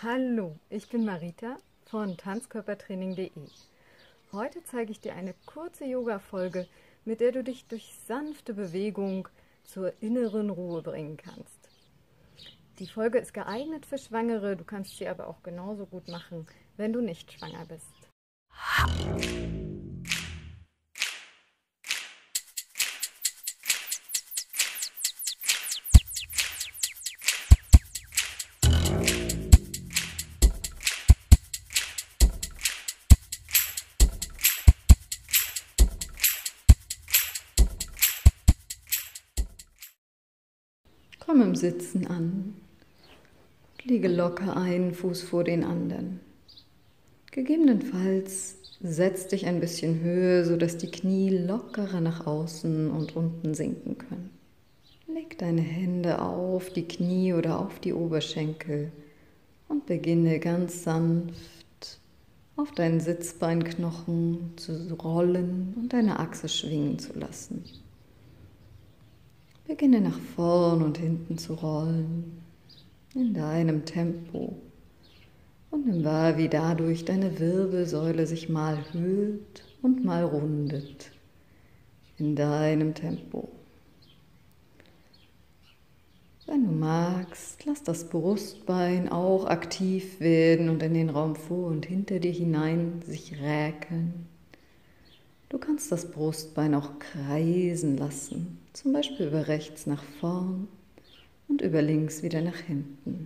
Hallo, ich bin Marita von tanzkörpertraining.de. Heute zeige ich dir eine kurze Yoga-Folge, mit der du dich durch sanfte Bewegung zur inneren Ruhe bringen kannst. Die Folge ist geeignet für Schwangere, du kannst sie aber auch genauso gut machen, wenn du nicht schwanger bist. Komm im Sitzen an. Liege locker einen Fuß vor den anderen. Gegebenenfalls setz dich ein bisschen höher, sodass die Knie lockerer nach außen und unten sinken können. Leg deine Hände auf die Knie oder auf die Oberschenkel und beginne ganz sanft auf deinen Sitzbeinknochen zu rollen und deine Achse schwingen zu lassen. Beginne nach vorn und hinten zu rollen, in deinem Tempo, und nimm wahr, wie dadurch deine Wirbelsäule sich mal höhlt und mal rundet, in deinem Tempo. Wenn du magst, lass das Brustbein auch aktiv werden und in den Raum vor und hinter dir hinein sich räkeln. Du kannst das Brustbein auch kreisen lassen, zum Beispiel über rechts nach vorn und über links wieder nach hinten.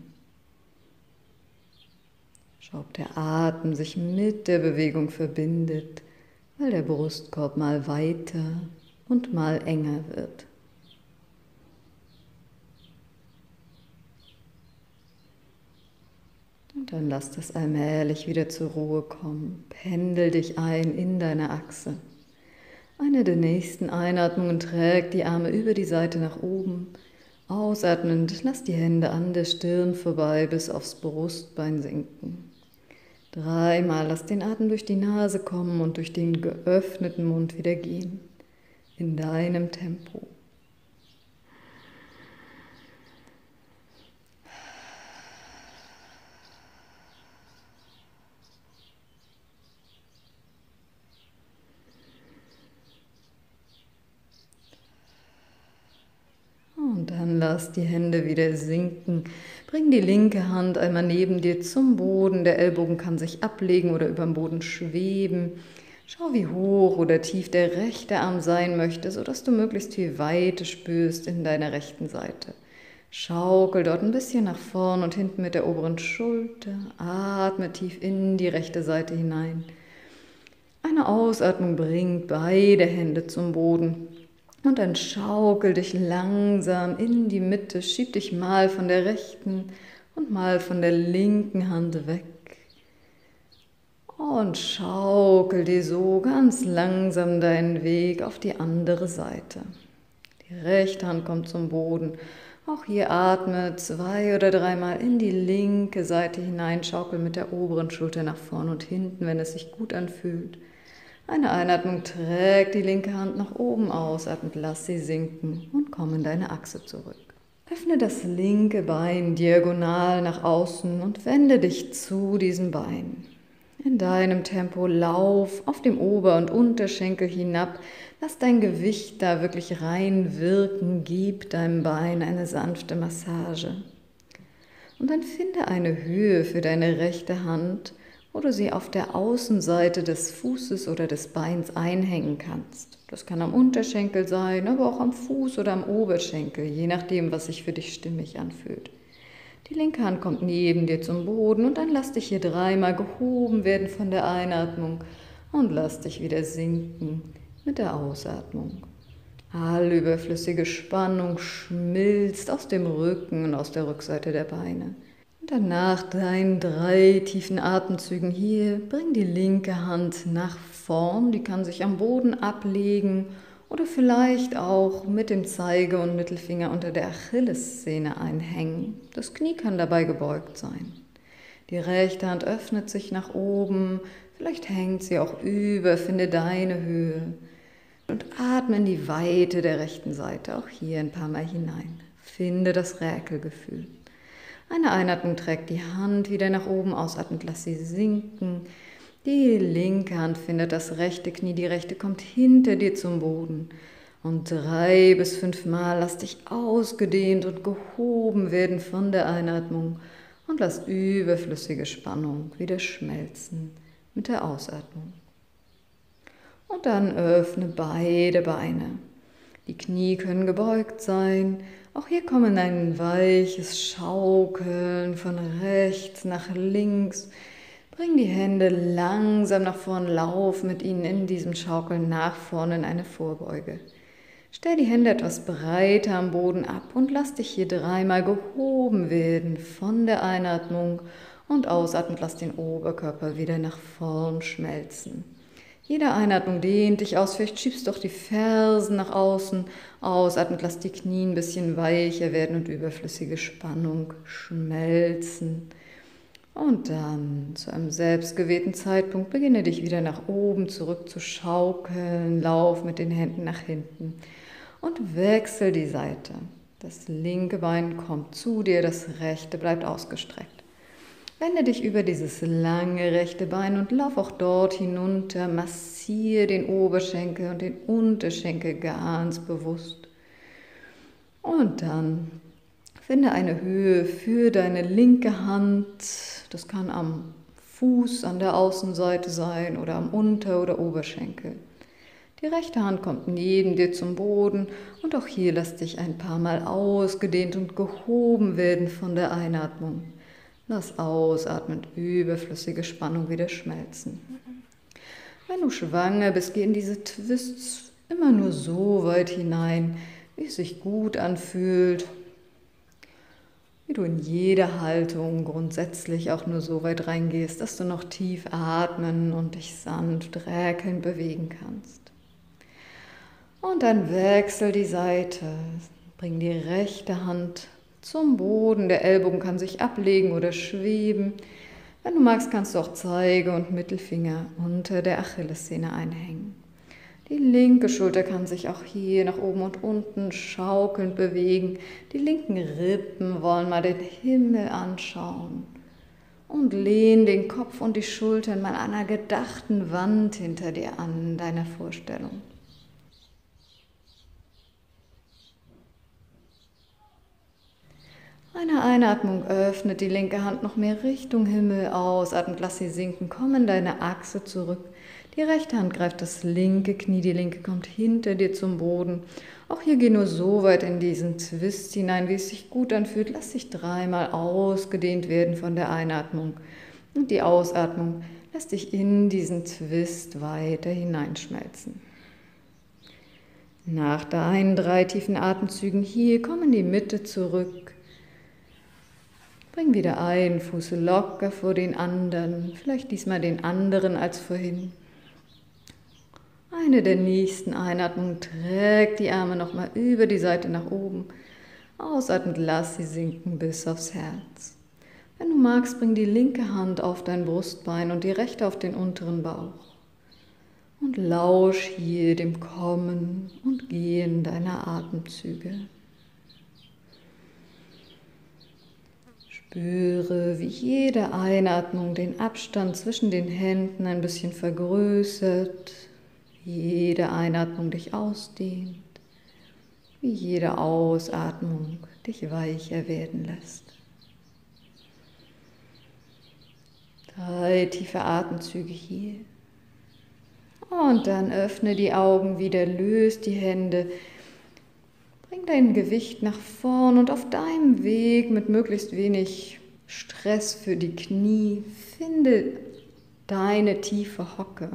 Schau, ob der Atem sich mit der Bewegung verbindet, weil der Brustkorb mal weiter und mal enger wird. Und dann lass das allmählich wieder zur Ruhe kommen. Pendel dich ein in deine Achse. Eine der nächsten Einatmungen trägt die Arme über die Seite nach oben. Ausatmend lass die Hände an der Stirn vorbei bis aufs Brustbein sinken. 3-mal lass den Atem durch die Nase kommen und durch den geöffneten Mund wieder gehen. In deinem Tempo. Und dann lass die Hände wieder sinken. Bring die linke Hand einmal neben dir zum Boden. Der Ellbogen kann sich ablegen oder über dem Boden schweben. Schau, wie hoch oder tief der rechte Arm sein möchte, sodass du möglichst viel Weite spürst in deiner rechten Seite. Schaukel dort ein bisschen nach vorn und hinten mit der oberen Schulter. Atme tief in die rechte Seite hinein. Eine Ausatmung bringt beide Hände zum Boden. Und dann schaukel dich langsam in die Mitte, schieb dich mal von der rechten und mal von der linken Hand weg. Und schaukel dir so ganz langsam deinen Weg auf die andere Seite. Die rechte Hand kommt zum Boden. Auch hier atme 2- oder 3-mal in die linke Seite hinein, schaukel mit der oberen Schulter nach vorn und hinten, wenn es sich gut anfühlt. Eine Einatmung trägt die linke Hand nach oben, ausatmend lass sie sinken und komm in deine Achse zurück. Öffne das linke Bein diagonal nach außen und wende dich zu diesem Bein. In deinem Tempo lauf auf dem Ober- und Unterschenkel hinab, lass dein Gewicht da wirklich reinwirken, gib deinem Bein eine sanfte Massage. Und dann finde eine Höhe für deine rechte Hand, wo du sie auf der Außenseite des Fußes oder des Beins einhängen kannst. Das kann am Unterschenkel sein, aber auch am Fuß oder am Oberschenkel, je nachdem, was sich für dich stimmig anfühlt. Die linke Hand kommt neben dir zum Boden und dann lass dich hier 3-mal gehoben werden von der Einatmung und lass dich wieder sinken mit der Ausatmung. Alle überflüssige Spannung schmilzt aus dem Rücken und aus der Rückseite der Beine. Und dann nach deinen 3 tiefen Atemzügen hier, bring die linke Hand nach vorn, die kann sich am Boden ablegen oder vielleicht auch mit dem Zeige- und Mittelfinger unter der Achillessehne einhängen. Das Knie kann dabei gebeugt sein. Die rechte Hand öffnet sich nach oben, vielleicht hängt sie auch über, finde deine Höhe. Und atme in die Weite der rechten Seite, auch hier ein paar Mal hinein. Finde das Räkelgefühl. Eine Einatmung trägt die Hand wieder nach oben, ausatmend lass sie sinken. Die linke Hand findet das rechte Knie, die rechte kommt hinter dir zum Boden. Und 3 bis 5 Mal lass dich ausgedehnt und gehoben werden von der Einatmung und lass überflüssige Spannung wieder schmelzen mit der Ausatmung. Und dann öffne beide Beine. Die Knie können gebeugt sein. Auch hier kommen ein weiches Schaukeln von rechts nach links. Bring die Hände langsam nach vorn, lauf mit ihnen in diesem Schaukeln nach vorne in eine Vorbeuge. Stell die Hände etwas breiter am Boden ab und lass dich hier 3-mal gehoben werden von der Einatmung und ausatmend lass den Oberkörper wieder nach vorn schmelzen. Jede Einatmung dehnt dich aus, vielleicht schiebst du auch die Fersen nach außen, ausatmend lass die Knie ein bisschen weicher werden und überflüssige Spannung schmelzen. Und dann zu einem selbstgewählten Zeitpunkt beginne dich wieder nach oben zurück zu schaukeln, lauf mit den Händen nach hinten und wechsel die Seite. Das linke Bein kommt zu dir, das rechte bleibt ausgestreckt. Wende dich über dieses lange rechte Bein und lauf auch dort hinunter, massiere den Oberschenkel und den Unterschenkel ganz bewusst. Und dann finde eine Höhe für deine linke Hand, das kann am Fuß an der Außenseite sein oder am Unter- oder Oberschenkel. Die rechte Hand kommt neben dir zum Boden und auch hier lass dich ein paar Mal ausgedehnt und gehoben werden von der Einatmung. Lass ausatmend überflüssige Spannung wieder schmelzen. Wenn du schwanger bist, geh in diese Twists immer nur so weit hinein, wie es sich gut anfühlt, wie du in jede Haltung grundsätzlich auch nur so weit reingehst, dass du noch tief atmen und dich sanft räkelnd bewegen kannst. Und dann wechsel die Seite, bring die rechte Hand zum Boden, der Ellbogen kann sich ablegen oder schweben. Wenn du magst, kannst du auch Zeige und Mittelfinger unter der Achillessehne einhängen. Die linke Schulter kann sich auch hier nach oben und unten schaukelnd bewegen. Die linken Rippen wollen mal den Himmel anschauen. Und lehn den Kopf und die Schultern mal an einer gedachten Wand hinter dir an, deiner Vorstellung. Eine Einatmung öffnet die linke Hand noch mehr Richtung Himmel, ausatmend lass sie sinken, komm in deine Achse zurück. Die rechte Hand greift das linke Knie, die linke kommt hinter dir zum Boden. Auch hier geh nur so weit in diesen Twist hinein, wie es sich gut anfühlt. Lass dich 3-mal ausgedehnt werden von der Einatmung. Und die Ausatmung lass dich in diesen Twist weiter hineinschmelzen. Nach deinen 3 tiefen Atemzügen hier, komm in die Mitte zurück. Bring wieder einen Fuß locker vor den anderen, vielleicht diesmal den anderen als vorhin. Eine der nächsten Einatmungen trägt die Arme nochmal über die Seite nach oben. Ausatmend lass sie sinken bis aufs Herz. Wenn du magst, bring die linke Hand auf dein Brustbein und die rechte auf den unteren Bauch. Und lausch hier dem Kommen und Gehen deiner Atemzüge. Spüre, wie jede Einatmung den Abstand zwischen den Händen ein bisschen vergrößert, wie jede Einatmung dich ausdehnt, wie jede Ausatmung dich weicher werden lässt. 3 tiefe Atemzüge hier. Und dann öffne die Augen wieder, löse die Hände. Bring dein Gewicht nach vorn und auf deinem Weg mit möglichst wenig Stress für die Knie finde deine tiefe Hocke.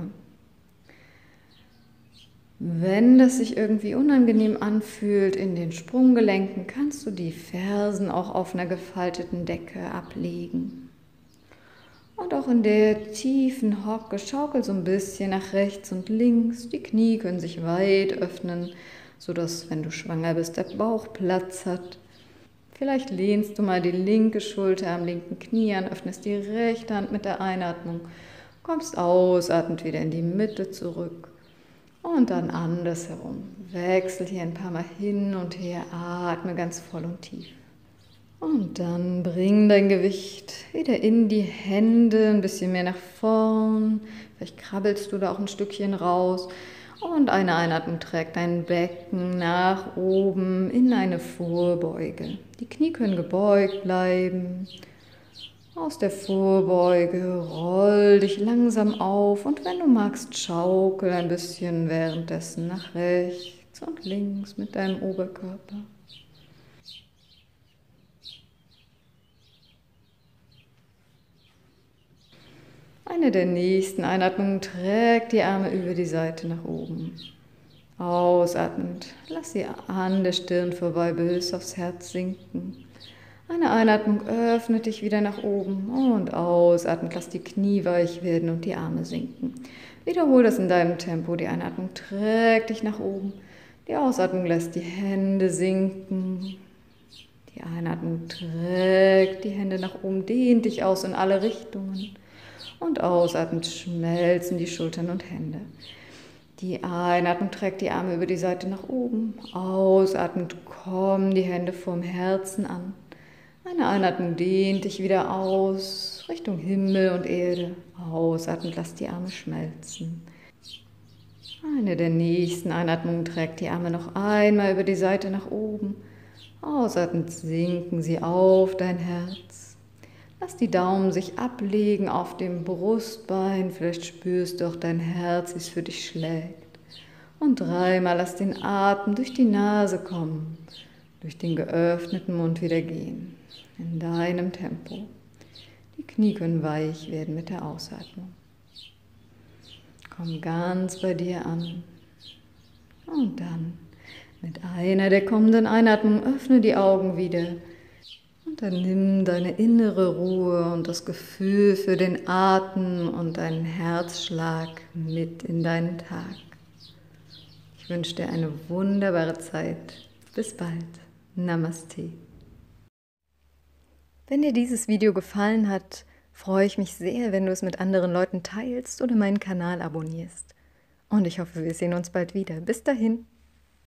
Wenn das sich irgendwie unangenehm anfühlt in den Sprunggelenken, kannst du die Fersen auch auf einer gefalteten Decke ablegen. Und auch in der tiefen Hocke schaukel so ein bisschen nach rechts und links. Die Knie können sich weit öffnen, sodass, wenn du schwanger bist, der Bauch Platz hat. Vielleicht lehnst du mal die linke Schulter am linken Knie an, öffnest die rechte Hand mit der Einatmung, kommst ausatmend wieder in die Mitte zurück und dann andersherum. Wechsel hier ein paar Mal hin und her, atme ganz voll und tief. Und dann bring dein Gewicht wieder in die Hände, ein bisschen mehr nach vorn. Vielleicht krabbelst du da auch ein Stückchen raus. Und eine Einatmung trägt dein Becken nach oben in eine Vorbeuge. Die Knie können gebeugt bleiben. Aus der Vorbeuge roll dich langsam auf und wenn du magst, schaukel ein bisschen währenddessen nach rechts und links mit deinem Oberkörper. Eine der nächsten Einatmungen trägt die Arme über die Seite nach oben. Ausatmend, lass sie an der Stirn vorbei bis aufs Herz sinken. Eine Einatmung öffnet dich wieder nach oben und ausatmend, lass die Knie weich werden und die Arme sinken. Wiederhole das in deinem Tempo. Die Einatmung trägt dich nach oben. Die Ausatmung lässt die Hände sinken. Die Einatmung trägt die Hände nach oben, dehnt dich aus in alle Richtungen. Und ausatmend schmelzen die Schultern und Hände. Die Einatmung trägt die Arme über die Seite nach oben. Ausatmend kommen die Hände vom Herzen an. Eine Einatmung dehnt dich wieder aus, Richtung Himmel und Erde. Ausatmend lass die Arme schmelzen. Eine der nächsten Einatmungen trägt die Arme noch einmal über die Seite nach oben. Ausatmend sinken sie auf dein Herz. Lass die Daumen sich ablegen auf dem Brustbein. Vielleicht spürst du auch dein Herz, wie es für dich schlägt. Und dreimal lass den Atem durch die Nase kommen, durch den geöffneten Mund wieder gehen. In deinem Tempo. Die Knie können weich werden mit der Ausatmung. Komm ganz bei dir an. Und dann mit einer der kommenden Einatmungen öffne die Augen wieder. Und dann nimm deine innere Ruhe und das Gefühl für den Atem und deinen Herzschlag mit in deinen Tag. Ich wünsche dir eine wunderbare Zeit. Bis bald. Namaste. Wenn dir dieses Video gefallen hat, freue ich mich sehr, wenn du es mit anderen Leuten teilst oder meinen Kanal abonnierst. Und ich hoffe, wir sehen uns bald wieder. Bis dahin.